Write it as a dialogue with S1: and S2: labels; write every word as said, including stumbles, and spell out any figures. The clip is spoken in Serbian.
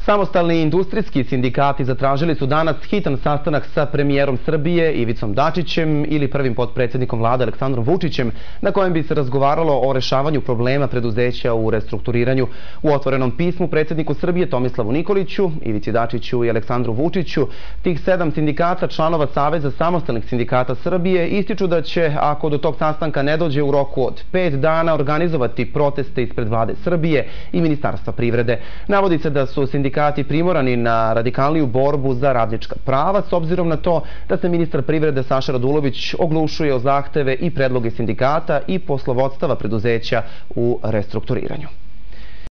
S1: Samostalni industrijski sindikati zatražili su danas hitan sastanak sa premijerom Srbije Ivicom Dačićem ili prvim potpredsjednikom vlade Aleksandrom Vučićem, na kojem bi se razgovaralo o rešavanju problema preduzeća u restrukturiranju. U otvorenom pismu predsjedniku Srbije Tomislavu Nikoliću, Ivici Dačiću i Aleksandru Vučiću, tih sedam sindikata članova Saveza samostalnih sindikata Srbije ističu da će, ako do tog sastanka ne dođe u roku od pet dana, organizovati proteste ispred vlade Srbije i Ministarstva privrede. Navodi se da su sindikati primorani na radikalniju borbu za radnička prava, s obzirom na to da se ministar privrede Saša Radulović oglušuje o zahteve i predloge sindikata i poslovodstava preduzeća u restrukturiranju.